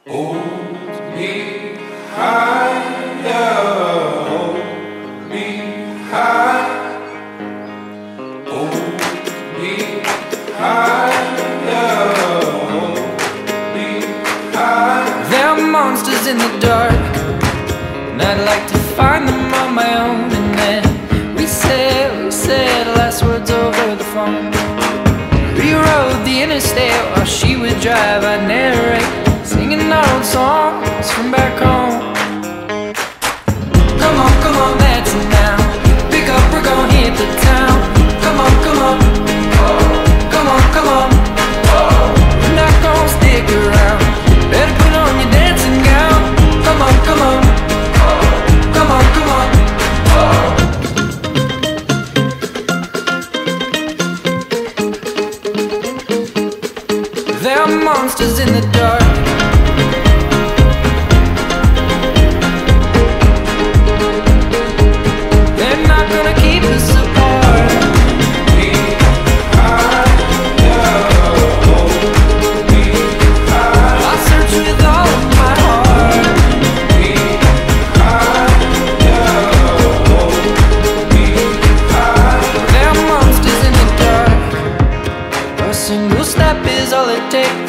Hold me higher, hold me high, hold me higher, hold me high. There are monsters in the dark, and I'd like to find them on my own. And then we said last words over the phone. Rewrote the interstate while she would drive. I'd narrate, singing old songs from back home. Come on, that's it now. Pick up, we're gonna hit the town. Come on, oh, come on, oh. We're not gonna stick around. Better put on your dancing gown. Come on, oh, come on, oh. There are monsters in the dark. They're not gonna keep us apart. Me higher, hold me high. I'll search with all of my heart. Me higher, hold me high. There are monsters in the dark. A single step is all it takes.